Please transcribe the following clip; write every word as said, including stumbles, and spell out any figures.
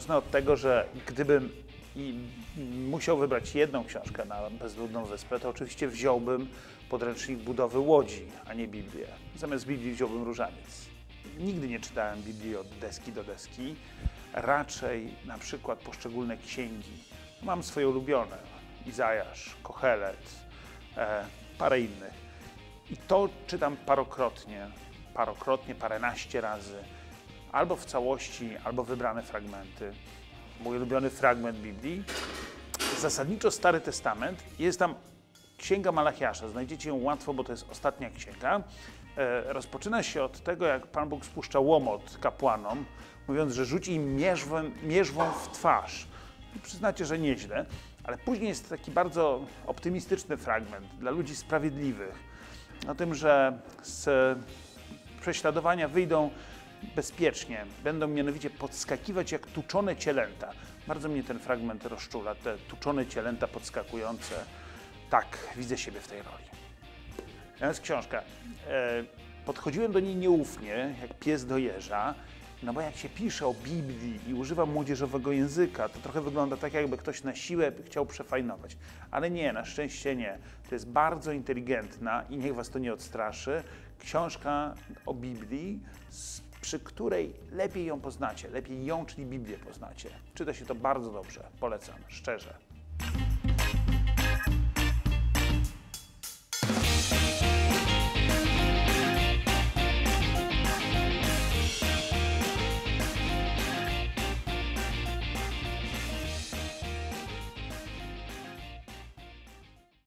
zacznę od tego, że gdybym i musiał wybrać jedną książkę na bezludną wyspę, to oczywiście wziąłbym podręcznik budowy łodzi, a nie Biblię. Zamiast Biblii wziąłbym Różaniec. Nigdy nie czytałem Biblii od deski do deski, raczej na przykład poszczególne księgi. Mam swoje ulubione, Izajasz, Kohelet, e, parę innych. I to czytam parokrotnie, parokrotnie, paręnaście razy, albo w całości, albo wybrane fragmenty. Mój ulubiony fragment Biblii, zasadniczo Stary Testament, jest tam Księga Malachiasza. Znajdziecie ją łatwo, bo to jest ostatnia księga. E, rozpoczyna się od tego, jak Pan Bóg spuszcza łomot kapłanom, mówiąc, że rzuci im mierzwą, mierzwą w twarz. I przyznacie, że nieźle, ale później jest taki bardzo optymistyczny fragment dla ludzi sprawiedliwych. O tym, że z prześladowania wyjdą bezpiecznie, będą mianowicie podskakiwać jak tuczone cielęta. Bardzo mnie ten fragment rozczula, te tuczone cielęta podskakujące. Tak, widzę siebie w tej roli. Natomiast książka. E, podchodziłem do niej nieufnie, jak pies do jeża, no bo jak się pisze o Biblii i używa młodzieżowego języka, to trochę wygląda tak, jakby ktoś na siłę chciał przefajnować. Ale nie, na szczęście nie. To jest bardzo inteligentna i niech was to nie odstraszy, książka o Biblii, przy której lepiej ją poznacie, lepiej ją, czyli Biblię poznacie. Czyta się to bardzo dobrze, polecam, szczerze.